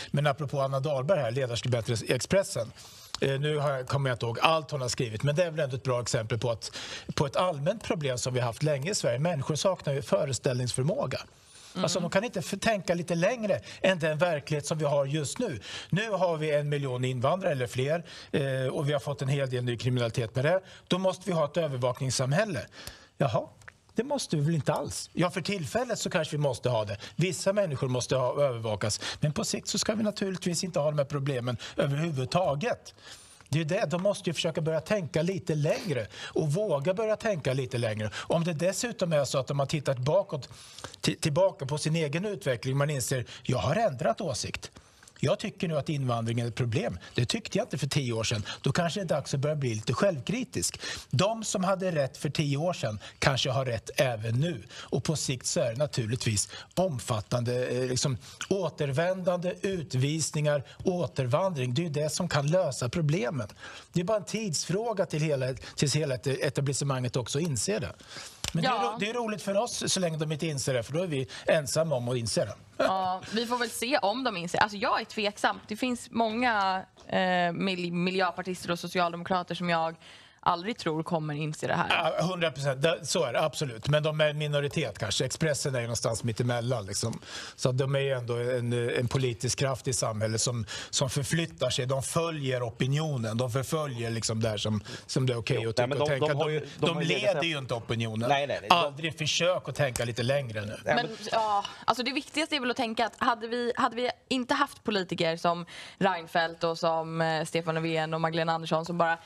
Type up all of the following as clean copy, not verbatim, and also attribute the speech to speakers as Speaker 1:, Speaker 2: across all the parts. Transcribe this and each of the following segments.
Speaker 1: Men apropå Anna Dahlberg här, ledarskribent i Expressen. Nu kommer jag inte ihåg allt hon har skrivit, men det är väl ändå ett bra exempel på ett allmänt problem som vi har haft länge i Sverige. Människor saknar ju föreställningsförmåga. Alltså de kan inte tänka lite längre än den verklighet som vi har just nu. Nu har vi 1 miljon invandrare eller fler och vi har fått en hel del ny kriminalitet med det. Då måste vi ha ett övervakningssamhälle. Jaha. Det måste vi väl inte alls. Ja, för tillfället så kanske vi måste ha det. Vissa människor måste övervakas. Men på sikt så ska vi naturligtvis inte ha de här problemen överhuvudtaget. Det är det. De måste ju försöka börja tänka lite längre och våga börja tänka lite längre. Om det dessutom är så att de har tittat tillbaka på sin egen utveckling, man inser jag har ändrat åsikt. Jag tycker nu att invandringen är ett problem. Det tyckte jag inte för 10 år sedan. Då kanske det är dags att börja bli lite självkritisk. De som hade rätt för 10 år sedan kanske har rätt även nu. Och på sikt så är det naturligtvis omfattande återvändande, utvisningar, återvandring. Det är ju det som kan lösa problemen. Det är bara en tidsfråga tills hela etablissemanget också inser det. Men det är roligt för oss så länge de inte inser det, för då är vi ensamma om att inse det.
Speaker 2: Ja, vi får väl se om de inser. Alltså jag är tveksam. Det finns många miljöpartister och socialdemokrater som jag aldrig tror kommer inse det här.
Speaker 1: 100%, så är det absolut. Men de är en minoritet kanske. Expressen är ju någonstans mitt emellan. Liksom. Så de är ju ändå en politisk kraft i samhället som förflyttar sig. De följer opinionen. De förföljer liksom där som det är okej att tycka och tänka. De leder ju inte opinionen.
Speaker 3: Nej.
Speaker 1: Aldrig försök att tänka lite längre nu.
Speaker 2: Men alltså det viktigaste är väl att tänka att hade vi inte haft politiker som Reinfeldt och som Stefan Löfven och Magdalena Andersson som bara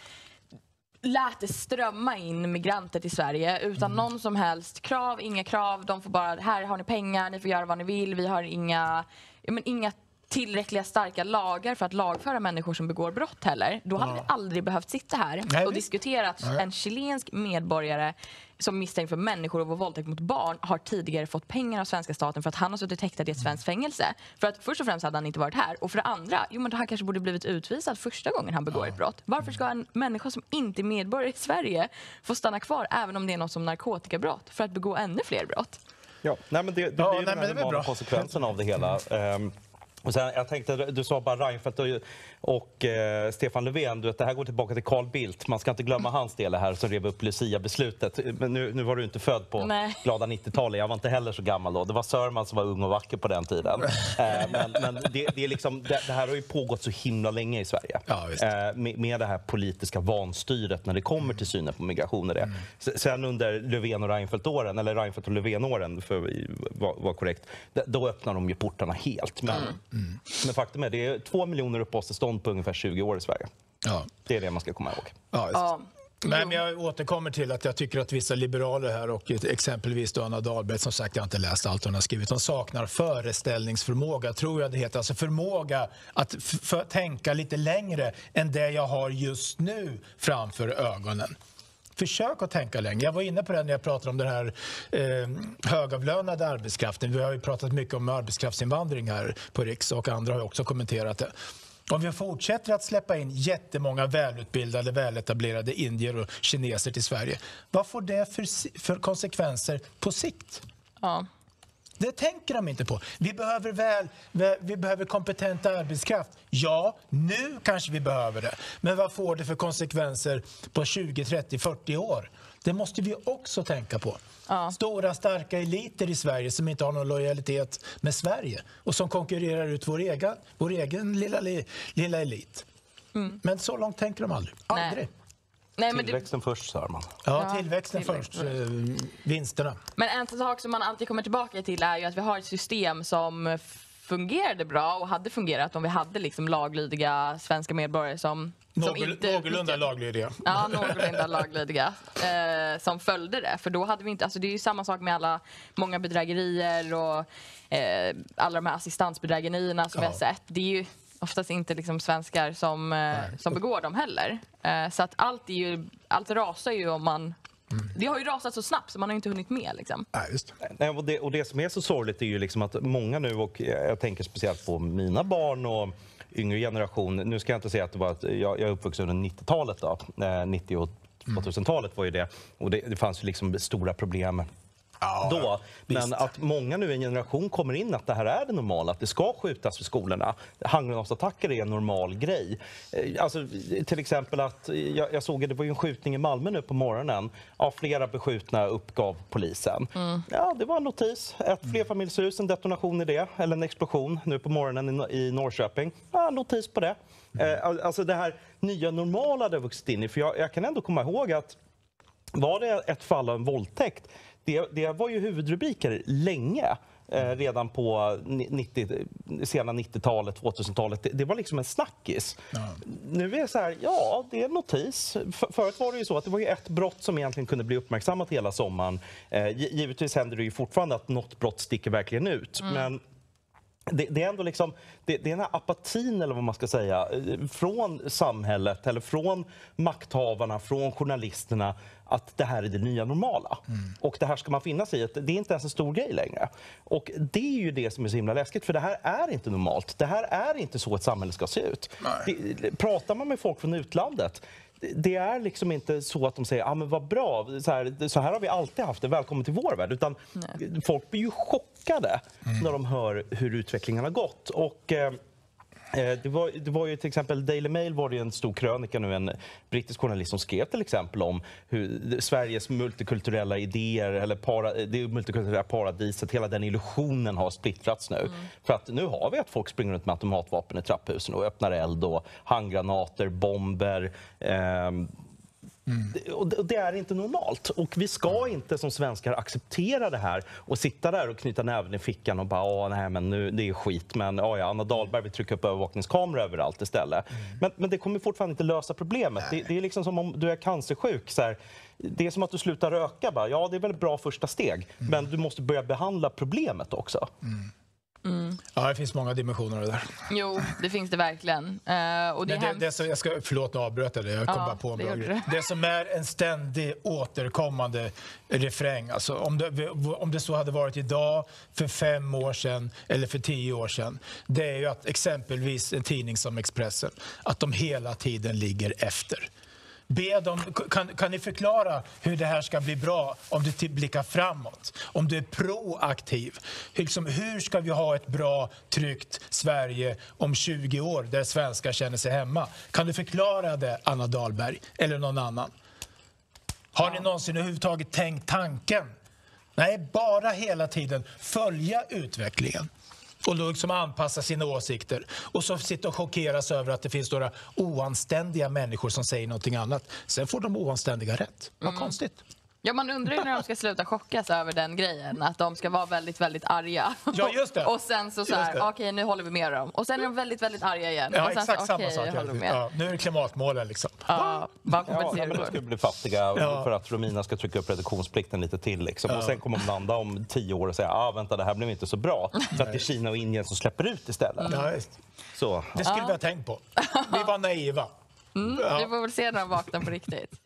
Speaker 2: lät det strömma in migranter till Sverige utan någon som helst krav, inga krav. De får bara, här har ni pengar, ni får göra vad ni vill. Vi har inga tillräckliga starka lagar för att lagföra människor som begår brott heller. Då hade vi aldrig behövt sitta här och diskutera att en chilensk medborgare som misstänkt för människor och våldtäkt mot barn har tidigare fått pengar av svenska staten för att han har suttit häktad i ett svenskt fängelse. För att först och främst hade han inte varit här. Och för det andra, men han kanske borde blivit utvisad första gången han begår ett brott. Varför ska en människa som inte är medborgare i Sverige få stanna kvar även om det är något som narkotikabrott för att begå ännu fler brott?
Speaker 3: Ja, nej, men det blir ju den här konsekvensen av det hela. Och sen, jag tänkte, du sa bara Reinfeldt och Stefan Löfven, du vet, det här går tillbaka till Carl Bildt. Man ska inte glömma hans del här som rev upp Lucia-beslutet. Men nu var du inte född på glada 90-talet. Jag var inte heller så gammal då. Det var Sörman som var ung och vacker på den tiden. Men det är liksom, det här har ju pågått så himla länge i Sverige. Ja, med det här politiska vanstyret när det kommer till synen på migrationer. Sen under Löfven och Reinfeldt-åren, eller Reinfeldt och Löfven-åren för att vara korrekt, då öppnar de ju portarna helt. Men faktum är det är 2 miljoner uppehållstillstånd på ungefär 20 år i Sverige. Ja. Det är det man ska komma ihåg.
Speaker 1: Ja, men jag återkommer till att jag tycker att vissa liberaler här och exempelvis Anna Dahlberg, som sagt jag har inte läst allt hon har skrivit, de saknar föreställningsförmåga, tror jag det heter. Alltså förmåga att tänka lite längre än det jag har just nu framför ögonen. Försök att tänka längre. Jag var inne på det när jag pratade om den här högavlönade arbetskraften. Vi har ju pratat mycket om arbetskraftsinvandring här på Riks och andra har också kommenterat det. Om vi fortsätter att släppa in jättemånga välutbildade, väletablerade indier och kineser till Sverige, vad får det för konsekvenser på sikt?
Speaker 2: Ja.
Speaker 1: Det tänker de inte på. Vi behöver kompetent arbetskraft. Ja, nu kanske vi behöver det. Men vad får det för konsekvenser på 20, 30, 40 år? Det måste vi också tänka på. Ja. Stora, starka eliter i Sverige som inte har någon lojalitet med Sverige och som konkurrerar ut vår egen lilla elit. Men så långt tänker de aldrig. Aldrig.
Speaker 2: Nej,
Speaker 3: tillväxten först, sa man.
Speaker 1: Ja, tillväxten först. Vinsterna.
Speaker 2: Men en sak som man alltid kommer tillbaka till är ju att vi har ett system som fungerade bra och hade fungerat om vi hade liksom laglydiga svenska medborgare som
Speaker 1: någorlunda laglydiga.
Speaker 2: Ja, någorlunda laglydiga som följde det. För då hade vi inte, alltså det är ju samma sak med många bedrägerier och alla de här assistansbedrägerierna som vi har sett. Det är ju oftast inte liksom svenskar som begår dem heller. Så att allt rasar ju om man... Det har ju rasat så snabbt så man har inte hunnit med liksom.
Speaker 1: Ja, just.
Speaker 3: Och det som är så sorgligt är ju liksom att många nu, och jag tänker speciellt på mina barn och yngre generation. Nu ska jag inte säga att det var att jag är uppvuxen under 90-talet då. 90 och 2000-talet var ju det. Och det fanns ju liksom stora problem då. Men att många nu i en generation kommer in att det här är det normala, att det ska skjutas vid skolorna. Handgranatsattacker är en normal grej. Alltså, till exempel att jag såg att det var ju en skjutning i Malmö nu på morgonen. Flera beskjutna uppgav polisen. Ja, det var en notis. Ett flerfamiljshus, en detonation i det, eller en explosion nu på morgonen i Norrköping. Ja, notis på det. Alltså det här nya normala det har vuxit in i. För jag kan ändå komma ihåg att var det ett fall av en våldtäkt, det var ju huvudrubriker länge. Redan på sena 90-talet, 2000-talet. Det var liksom en snackis. Nu är det så här, ja, det är en notis. Förut var det ju så att det var ju ett brott som egentligen kunde bli uppmärksammat hela sommaren. Givetvis händer det ju fortfarande att något brott sticker verkligen ut. Men det är ändå liksom, det är den här apatin eller vad man ska säga från samhället eller från makthavarna, från journalisterna att det här är det nya normala. Och det här ska man finna sig i, att det är inte ens en stor grej längre. Och det är ju det som är så himla läskigt, för det här är inte normalt. Det här är inte så ett samhälle ska se ut. Pratar man med folk från utlandet, det är liksom inte så att de säger men vad bra, så här har vi alltid haft det, välkommen till vår värld. Utan folk blir ju chockade när de hör hur utvecklingen har gått. Och det var ju till exempel Daily Mail var det en stor krönika nu, en brittisk journalist som skrev till exempel om hur Sveriges multikulturella idéer eller det multikulturella paradiset, hela den illusionen har splittrats nu. För att nu har vi att folk springer runt med automatvapen i trapphusen och öppnar eld och handgranater, bomber. Och det är inte normalt. Och vi ska inte som svenskar acceptera det här och sitta där och knyta näven i fickan och bara nej men nu det är skit, men Anna Dahlberg vill trycka upp övervakningskameror överallt istället. Men det kommer fortfarande inte lösa problemet. Det är liksom som om du är cancersjuk så här. Det är som att du slutar röka bara. Ja, det är väl bra första steg, men du måste börja behandla problemet också.
Speaker 1: Ja, det finns många dimensioner av det där.
Speaker 2: Jo, det finns det verkligen. Och
Speaker 1: det som, förlåt, nu avbröt det. Jag kom bara på en bra grej. Det som är en ständig återkommande refräng. Alltså, om det så hade varit idag, för 5 år sedan eller för 10 år sedan. Det är ju att exempelvis en tidning som Expressen, att de hela tiden ligger efter. Be dem, kan ni förklara hur det här ska bli bra om du blickar framåt? Om du är proaktiv? Hur ska vi ha ett bra, tryggt Sverige om 20 år där svenskar känner sig hemma? Kan du förklara det, Anna Dahlberg eller någon annan? Har ni någonsin överhuvudtaget tänkt tanken? Nej, bara hela tiden följa utvecklingen. Och då liksom anpassa sina åsikter. Och så sitta och chockeras över att det finns några oanständiga människor som säger någonting annat. Sen får de oanständiga rätt. Vad konstigt.
Speaker 2: Ja, man undrar ju när de ska sluta chockas över den grejen. Att de ska vara väldigt, väldigt arga.
Speaker 1: Ja, just det.
Speaker 2: Och sen så här, okej, nu håller vi med dem. Och sen är de väldigt, väldigt arga igen.
Speaker 1: Ja,
Speaker 2: och sen
Speaker 1: exakt samma sak. Nu är det klimatmålen liksom.
Speaker 2: Ja, man
Speaker 3: men de ska bli fattiga för att Romina ska trycka upp reduktionsplikten lite till. Liksom. Och sen kommer de landa om 10 år och säga vänta, det här blev inte så bra. För att det är Kina och Indien som släpper ut istället.
Speaker 1: Ja, så. Det skulle vi ha tänkt på. Vi var naiva.
Speaker 2: Vi får väl se när de vaknar på riktigt.